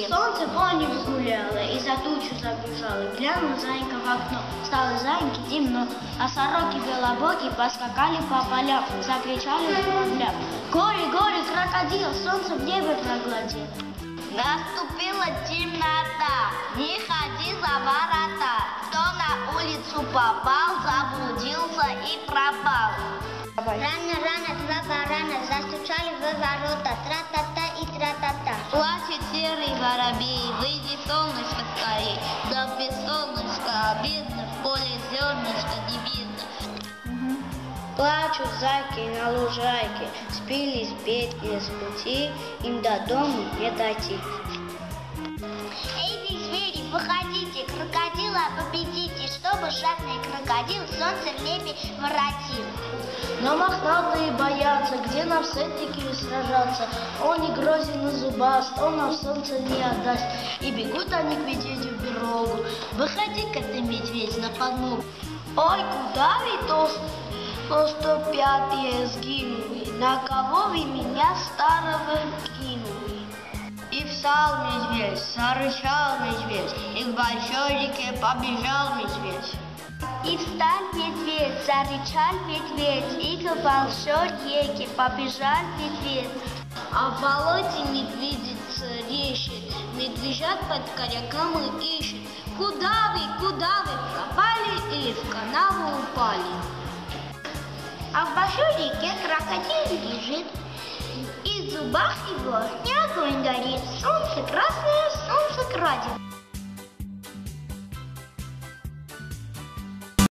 Солнце по небу гуляло и за тучу забежало. Глянул зайка в окно, стало зайке темно, а сороки белобоки поскакали по полям, закричали журавлям. Горе, горе, крокодил, солнце в небе проглотил. Наступила темнота, не ходи за ворота. Кто на улицу попал, заблудился и пропал. Рано, рано, два барана застучали в ворота, тра-та-та и тра-та-та. Плачет серый воробей, выйди, солнышко, скорей. Да без солнышка обидно, в поле зернышко не видно. Плачут зайки на лужайке, сбились бедные с пути, им до дома не дойти. Эй, вы звери, выходите, крокодила победите, чтобы жадный крокодил солнце в небе воротил. Но мохнатые боятся, где на всаднике сражаться. Он не грозен и зубаст, он на солнце не отдаст. И бегут они к медведю в берлогу. Выходи-ка ты, медведь, на подмогу. Ой, куда вы толстопятые сгинули? На кого вы меня старого кинули? И встал медведь, зарычал медведь, и к большой реке побежал медведь. И встал медведь, зарычал медведь, и к большой реке побежал медведь. А в болоте медведица рещет, медвежат под коряком и ищет. Куда вы пропали или в канаву упали? А в большой реке крокодил лежит, и в зубах его не огонь горит. Солнце красное, солнце крадет.